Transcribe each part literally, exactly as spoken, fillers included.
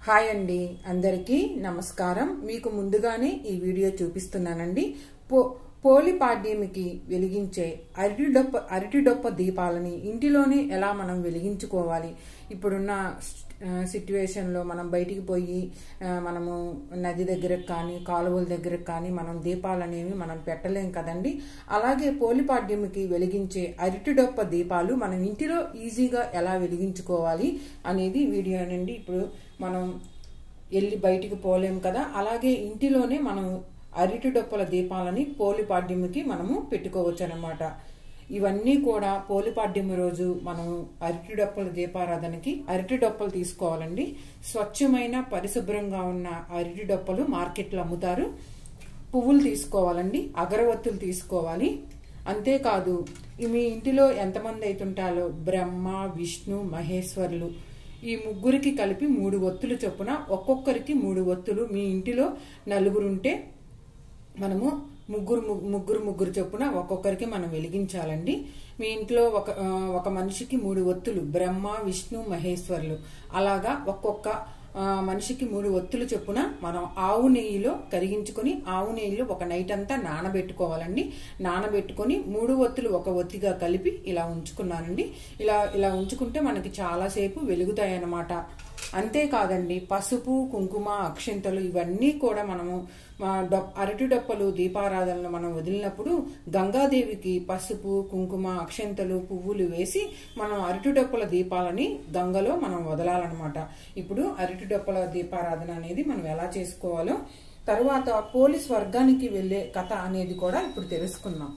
Hi అండి, అందరికీ నమస్కారం. మీకు ముందుగానే ఈ వీడియో చూపిస్తున్నానండి. పో పోలి పాడ్యమికి వెలిగించే అరటి డొప్ప అరటి డొప్ప దీపాలని ఇంటిలోనే ఎలా మనం వెలిగించుకోవాలి. ఇప్పుడున్న సిట్యువేషన్లో మనం బయటికి పోయి మనము నది దగ్గరకు కానీ కాలువల దగ్గరకు కానీ మనం దీపాలు అనేవి మనం పెట్టలేం కదండి. అలాగే పోలి పాడ్యమికి వెలిగించే అరటి డొప్ప దీపాలు మనం ఇంటిలో ఈజీగా ఎలా వెలిగించుకోవాలి అనేది వీడియో నుండి ఇప్పుడు మనం వెళ్ళి బయటికి పోలేం కదా. అలాగే ఇంటిలోనే మనం అరటి డొప్పల దీపాలని పోలిపాడ్యమికి మనము పెట్టుకోవచ్చు అన్నమాట. ఇవన్నీ కూడా పోలిపాడ్యమి రోజు మనం అరటి డొప్పల దీపారాధనకి అరటి డొప్పలు తీసుకోవాలండి. స్వచ్ఛమైన పరిశుభ్రంగా ఉన్న అరటి డొప్పలు మార్కెట్లో అమ్ముతారు. పువ్వులు తీసుకోవాలండి, అగరవత్తులు తీసుకోవాలి. అంతేకాదు మీ ఇంటిలో ఎంతమంది అవుతుంటారో బ్రహ్మ విష్ణు మహేశ్వరులు ఈ ముగ్గురికి కలిపి మూడు ఒత్తులు చొప్పున ఒక్కొక్కరికి మూడు ఒత్తులు, మీ ఇంటిలో నలుగురుంటే మనము ముగ్గురు ముగ్గురు ముగ్గురు చొప్పున ఒక్కొక్కరికి మనం వెలిగించాలండి. మీ ఇంట్లో ఒక ఒక మనిషికి మూడు ఒత్తులు బ్రహ్మ విష్ణు మహేశ్వరులు అలాగా ఒక్కొక్క మనిషికి మూడు ఒత్తులు చొప్పున మనం ఆవు నెయ్యిలో కరిగించుకొని ఆవు నెయ్యిలో ఒక నైట్ అంతా నానబెట్టుకోవాలండి. నానబెట్టుకొని మూడు ఒత్తులు ఒక ఒత్తిగా కలిపి ఇలా ఉంచుకున్నానండి. ఇలా ఇలా ఉంచుకుంటే మనకి చాలాసేపు వెలుగుతాయి అన్నమాట. అంతేకాదండి, పసుపు కుంకుమ అక్షింతలు ఇవన్నీ కూడా మనము అరటి డొప్పలు దీపారాధనలు మనం వదిలినప్పుడు గంగాదేవికి పసుపు కుంకుమ అక్షింతలు పువ్వులు వేసి మనం అరటి డొప్పల దీపాలని గంగలో మనం వదలాలన్నమాట. ఇప్పుడు అరటి డొప్పల దీపారాధన అనేది మనం ఎలా చేసుకోవాలో తర్వాత పోలి స్వర్గానికి వెళ్లే కథ అనేది కూడా ఇప్పుడు తెలుసుకుందాం.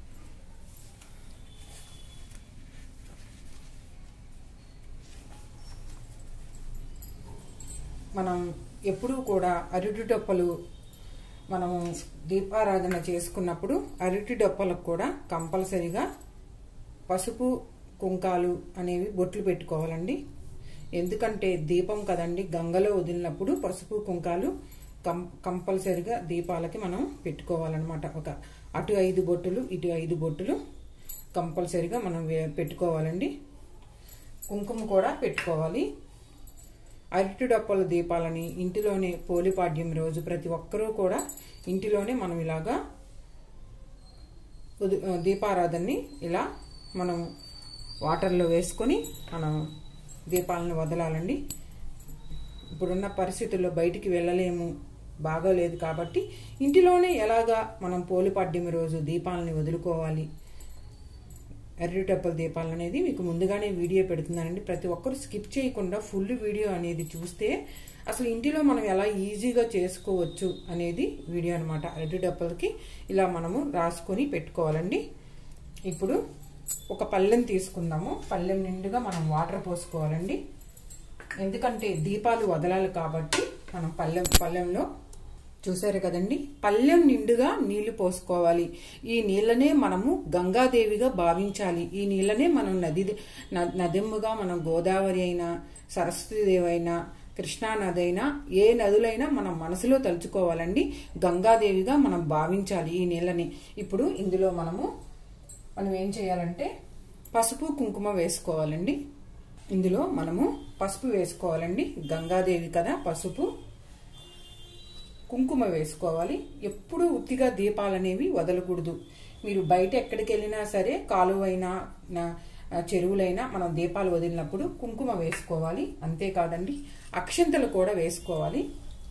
మనం ఎప్పుడూ కూడా అరటి డొప్పలు మనము దీపారాధన చేసుకున్నప్పుడు అరటి డొప్పలకు కూడా కంపల్సరిగా పసుపు కుంకాలు అనేవి బొట్లు పెట్టుకోవాలండి. ఎందుకంటే దీపం కదండి, గంగలో వదిలినప్పుడు పసుపు కుంకాలు కం కంపల్సరిగా దీపాలకి మనం పెట్టుకోవాలన్నమాట. ఒక అటు ఐదు బొట్టులు ఇటు ఐదు బొట్టులు కంపల్సరిగా మనం పెట్టుకోవాలండి. కుంకుమ కూడా పెట్టుకోవాలి. అరటి డొప్పల దీపాలని ఇంటిలోనే పోలిపాడ్యం రోజు ప్రతి ఒక్కరూ కూడా ఇంటిలోనే మనం ఇలాగా దీపారాధనని ఇలా మనం వాటర్లో వేసుకొని మనం దీపాలను వదలాలండి. ఇప్పుడున్న పరిస్థితుల్లో బయటికి వెళ్ళలేము, బాగోలేదు కాబట్టి ఇంటిలోనే ఎలాగా మనం పోలిపాడ్యం రోజు దీపాలని వదులుకోవాలి అరటి డొప్పల దీపాలు అనేది మీకు ముందుగానే వీడియో పెడుతున్నానండి. ప్రతి ఒక్కరు స్కిప్ చేయకుండా ఫుల్ వీడియో అనేది చూస్తే అసలు ఇంటిలో మనం ఎలా ఈజీగా చేసుకోవచ్చు అనేది వీడియో అనమాట. అరటి డొప్పలకి ఇలా మనము రాసుకొని పెట్టుకోవాలండి. ఇప్పుడు ఒక పళ్ళెం తీసుకుందాము. పళ్ళెం నిండుగా మనం వాటర్ పోసుకోవాలండి. ఎందుకంటే దీపాలు వదలాలి కాబట్టి మనం పళ్ళెం పళ్ళెంలో చూసారు కదండి, పళ్ళెం నిండుగా నీళ్లు పోసుకోవాలి. ఈ నీళ్ళనే మనము గంగాదేవిగా భావించాలి. ఈ నీళ్ళనే మనం నది నదెమ్ముగా మనం గోదావరి అయినా సరస్వతీదేవి అయినా కృష్ణా నది అయినా ఏ నదులైనా మనం మనసులో తలుచుకోవాలండి. గంగాదేవిగా మనం భావించాలి ఈ నీళ్ళని. ఇప్పుడు ఇందులో మనము మనం ఏం చేయాలంటే పసుపు కుంకుమ వేసుకోవాలండి. ఇందులో మనము పసుపు వేసుకోవాలండి. గంగాదేవి కదా, పసుపు కుంకుమ వేసుకోవాలి. ఎప్పుడు ఉత్తిగా దీపాలనేవి వదలకూడదు. మీరు బయట ఎక్కడికి వెళ్ళినా సరే కాలువైనా చెరువులైనా మనం దీపాలు వదిలినప్పుడు కుంకుమ వేసుకోవాలి. అంతేకాదండి, అక్షింతలు కూడా వేసుకోవాలి.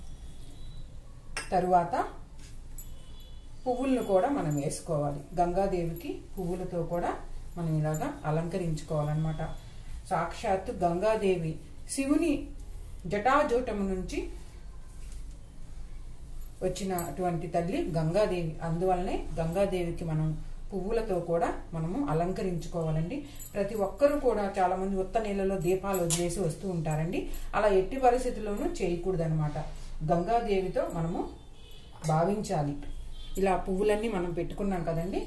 తరువాత పువ్వులను కూడా మనం వేసుకోవాలి. గంగాదేవికి పువ్వులతో కూడా మనం ఇలాగా అలంకరించుకోవాలన్నమాట. సాక్షాత్తు గంగాదేవి శివుని జటాజూటము నుంచి వచ్చినటువంటి తల్లి గంగాదేవి. అందువల్లనే గంగాదేవికి మనం పువ్వులతో కూడా మనము అలంకరించుకోవాలండి. ప్రతి ఒక్కరూ కూడా చాలా మంది ఉత్త నీళ్ళలో దీపాలు వదిలేసి వస్తూ ఉంటారండి. అలా ఎట్టి పరిస్థితుల్లోనూ చేయకూడదు అనమాట. గంగాదేవితో మనము భావించాలి. ఇలా పువ్వులన్నీ మనం పెట్టుకున్నాం కదండి.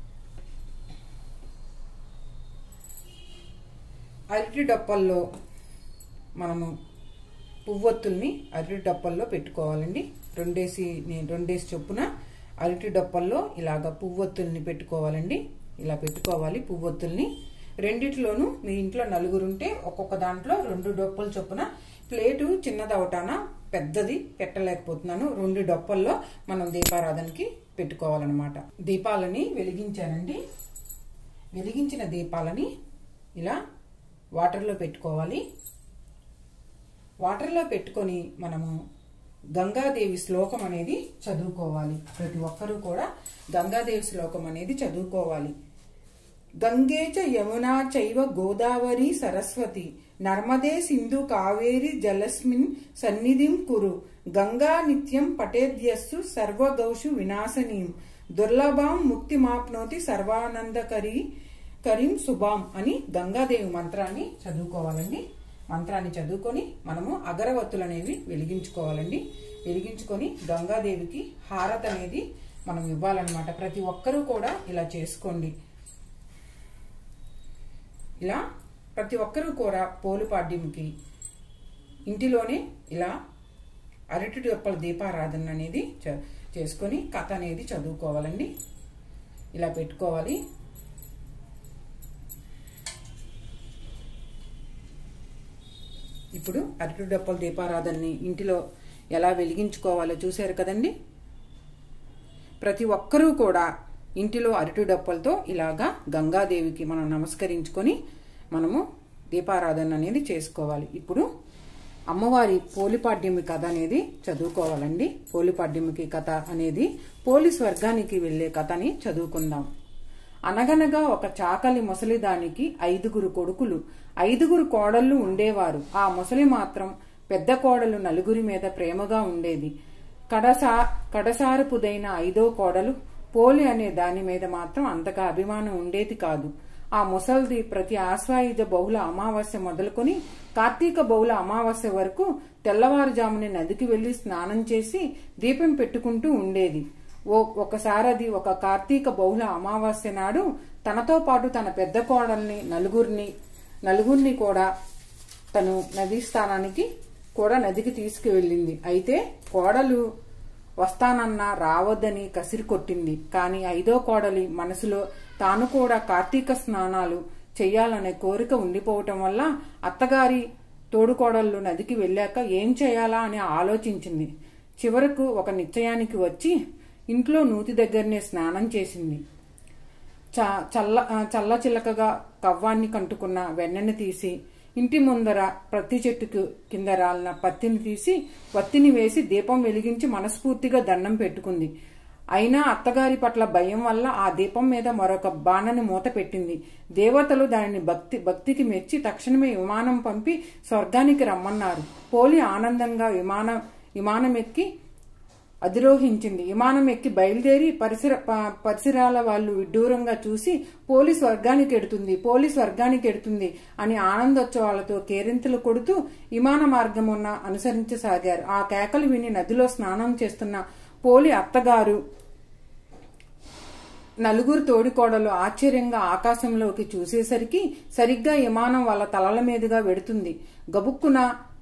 అరటి డొప్పల్లో మనము పువ్వొత్తుల్ని అరటి డొప్పల్లో పెట్టుకోవాలండి. రెండేసి నేను రెండేసి చొప్పున అరటి డొప్పల్లో ఇలాగ పువ్వొత్తుల్ని పెట్టుకోవాలండి. ఇలా పెట్టుకోవాలి పువ్వొత్తుల్ని. రెండిట్లోనూ మీ ఇంట్లో నలుగురుంటే ఒక్కొక్క దాంట్లో రెండు డొప్పలు చొప్పున, ప్లేటు చిన్నదవటాన పెద్దది పెట్టలేకపోతున్నాను, రెండు డొప్పల్లో మనం దీపారాధనకి పెట్టుకోవాలన్నమాట. దీపాలని వెలిగించానండి. వెలిగించిన దీపాలని ఇలా వాటర్లో పెట్టుకోవాలి. వాటర్లో పెట్టుకొని మనము గంగాదేవి శ్లోకం అనేది చదువుకోవాలి. ప్రతి ఒక్కరూ కూడా గంగాదేవి శ్లోకం అనేది చదువుకోవాలి. గంగే చ యమునా చైవ గోదావరి సరస్వతి నర్మదే సింధు కావేరి జలస్మిన్ సన్నిధిం కురు గంగా నిత్యం పటేద్యస్సు సర్వగౌషు వినాశనీయం దుర్లభాం ముక్తిమాప్నోతి సర్వానందకరీ కరీం శుభాం అని గంగాదేవి మంత్రాన్ని చదువుకోవాలండి. మంత్రాన్ని చదువుకొని మనము అగరవత్తులు అనేవి వెలిగించుకోవాలండి. వెలిగించుకొని గంగాదేవికి హారతి అనేది మనం ఇవ్వాలన్నమాట. ప్రతి ఒక్కరూ కూడా ఇలా చేసుకోండి. ఇలా ప్రతి ఒక్కరూ కూడా పోలుపాడ్యంకి ఇంటిలోనే ఇలా అరటి డొప్పల దీపారాధన అనేది చేసుకొని కథ అనేది చదువుకోవాలండి. ఇలా పెట్టుకోవాలి. ఇప్పుడు అరటి డొప్పల దీపారాధనని ఇంటిలో ఎలా వెలిగించుకోవాలో చూశారు కదండి. ప్రతి ఒక్కరూ కూడా ఇంటిలో అరటి డొప్పలతో ఇలాగా గంగాదేవికి మనం నమస్కరించుకొని మనము దీపారాధన అనేది చేసుకోవాలి. ఇప్పుడు అమ్మవారి పోలిపాడ్యమి కథ అనేది చదువుకోవాలండి. పోలిపాడ్యమికి కథ అనేది పోలి స్వర్గానికి వెళ్లే కథని చదువుకుందాం. అనగనగా ఒక చాకలి ముసలిదానికి ఐదుగురు కొడుకులు, ఐదుగురు కోడళ్లు ఉండేవారు. ఆ ముసలి మాత్రం పెద్ద కోడలు నలుగురి మీద ప్రేమగా ఉండేది. కడసా కడసారపుదైన ఐదో కోడలు పోలి అనే దాని మీద మాత్రం అంతగా అభిమానం ఉండేది కాదు. ఆ ముసల్ది ప్రతి ఆశ్వాయుజ బహుళ అమావాస్య మొదలుకొని కార్తీక బహుళ అమావాస్య వరకు తెల్లవారుజామున నదికి వెళ్లి స్నానం చేసి దీపం పెట్టుకుంటూ ఉండేది. ఓ ఒకసారి అది ఒక కార్తీక బహుళ అమావాస్య నాడు తనతో పాటు తన పెద్ద కోడల్ని నలుగురిని నలుగురిని కూడా తను నదీ స్థానానికి కూడా నదికి తీసుకువెళ్ళింది. అయితే కోడలు వస్తానన్నా రావద్దని కసిరి కొట్టింది. కాని ఐదో కోడలి మనసులో తాను కూడా కార్తీక స్నానాలు చెయ్యాలనే కోరిక ఉండిపోవటం వల్ల అత్తగారి తోడుకోడళ్ళు నదికి వెళ్ళాక ఏం చేయాలా అని ఆలోచించింది. చివరకు ఒక నిశ్చయానికి వచ్చి ఇంట్లో నూతి దగ్గరనే స్నానం చేసింది. చల్ల చల్ల చిల్లకగా కవ్వాన్ని కంటుకున్న వెన్నెని తీసి ఇంటి ముందర ప్రతి చెట్టుకు కింద రాలిన పత్తిని తీసి వత్తిని వేసి దీపం వెలిగించి మనస్ఫూర్తిగా దండం పెట్టుకుంది. అయినా అత్తగారి పట్ల భయం వల్ల ఆ దీపం మీద మరొక బాణని మూత పెట్టింది. దేవతలు దానిని భక్తి భక్తికి మెచ్చి తక్షణమే విమానం పంపి స్వర్గానికి రమ్మన్నారు. పోలి ఆనందంగా విమానం విమానం ఎక్కి అధిరోహించింది. విమానం ఎక్కి బయలుదేరి పరిసర పరిసరాల వాళ్ళు విడ్డూరంగా చూసి పోలి స్వర్గానికి ఎడుతుంది పోలి స్వర్గానికి ఎడుతుంది అని ఆనందోత్సవాలతో కేరింతలు కొడుతూ విమాన మార్గమున్న అనుసరించసాగారు. ఆ కేకలు విని నదిలో స్నానం చేస్తున్న పోలి అత్తగారు నలుగురు తోడికోడలు ఆశ్చర్యంగా ఆకాశంలోకి చూసేసరికి సరిగ్గా విమానం వాళ్ళ తలల మీదుగా వెడుతుంది. గబుక్కున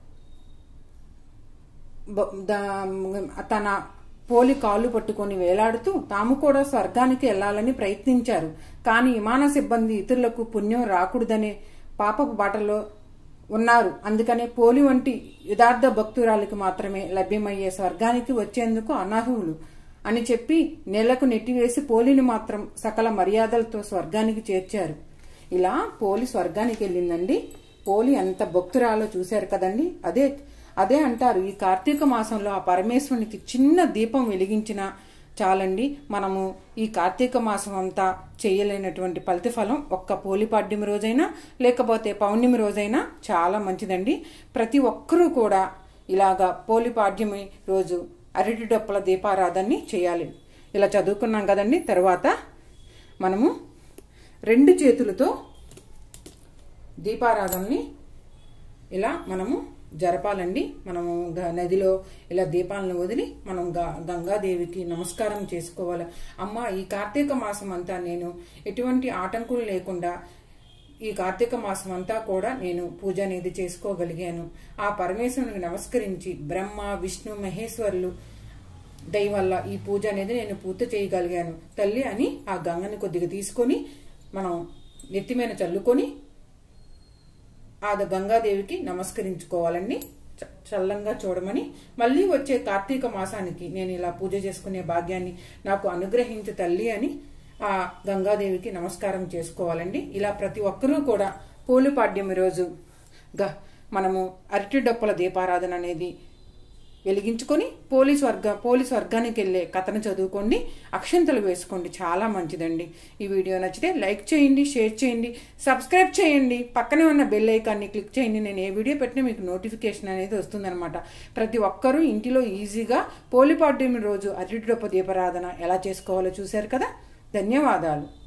తన పోలి కాళ్ళు పట్టుకొని వేలాడుతూ తాము కూడా స్వర్గానికి వెళ్లాలని ప్రయత్నించారు. కాని విమాన సిబ్బంది ఇతరులకు పుణ్యం రాకూడదనే పాపపు బాటలో ఉన్నారు. అందుకనే పోలి వంటి యథార్థ భక్తురాలికి మాత్రమే లభ్యమయ్యే స్వర్గానికి వచ్చేందుకు అనర్హులు అని చెప్పి నేలకు నెట్టివేసి పోలిని మాత్రం సకల మర్యాదలతో స్వర్గానికి చేర్చారు. ఇలా పోలి స్వర్గానికి వెళ్ళిందండి. పోలి ఎంత భక్తురాలో చూశారు కదండి. అదే అదే అంటారు, ఈ కార్తీక మాసంలో ఆ పరమేశ్వరునికి చిన్న దీపం వెలిగించినా చాలండి, మనము ఈ కార్తీక మాసం అంతా చేయలేనటువంటి ఫలిత ఫలం ఒక్క పోలిపాడ్యమి రోజైనా లేకపోతే పౌర్ణమి రోజైనా చాలా మంచిదండి. ప్రతి ఒక్కరూ కూడా ఇలాగా పోలిపాడ్యమి రోజు అరటి డొప్పల దీపారాధనని చేయాలి. ఇలా చదువుకున్నాం కదండి. తర్వాత మనము రెండు చేతులతో దీపారాధనని ఇలా మనము జరపాలండి. మనము నదిలో ఇలా దీపాలను వదిలి మనం గంగాదేవికి నమస్కారం చేసుకోవాలి. అమ్మ, ఈ కార్తీక మాసం అంతా నేను ఎటువంటి ఆటంకులు లేకుండా ఈ కార్తీక మాసం అంతా కూడా నేను పూజ అనేది చేసుకోగలిగాను. ఆ పరమేశ్వరునికి నమస్కరించి బ్రహ్మ విష్ణు మహేశ్వరులు దయ వల్ల ఈ పూజ అనేది నేను పూర్తి చేయగలిగాను తల్లి అని ఆ గంగని కొద్దిగా తీసుకొని మనం నెత్తి మీద చల్లుకొని ఆ గంగాదేవికి నమస్కరించుకోవాలండి. చల్లంగా చూడమని, మళ్ళీ వచ్చే కార్తీక మాసానికి నేను ఇలా పూజ చేసుకునే భాగ్యాన్ని నాకు అనుగ్రహించు తల్లి అని ఆ గంగాదేవికి నమస్కారం చేసుకోవాలండి. ఇలా ప్రతి ఒక్కరూ కూడా పోలిపాడ్యమి రోజు గ మనము అరటి డొప్పల దీపారాధన అనేది వెలిగించుకొని పోలీస్ వర్గ పోలీస్ వర్గానికి వెళ్ళే కథను చదువుకోండి, అక్షంతలు వేసుకోండి. చాలా మంచిదండి. ఈ వీడియో నచ్చితే లైక్ చేయండి, షేర్ చేయండి, సబ్స్క్రైబ్ చేయండి, పక్కనే ఉన్న బెల్ ఐకాన్ని క్లిక్ చేయండి. నేను ఏ వీడియో పెట్టినా మీకు నోటిఫికేషన్ అనేది వస్తుందన్నమాట. ప్రతి ఒక్కరూ ఇంటిలో ఈజీగా పోలిపాడ్యమి రోజు అరటి డొప్ప దీపారాధన ఎలా చేసుకోవాలో చూశారు కదా. ధన్యవాదాలు.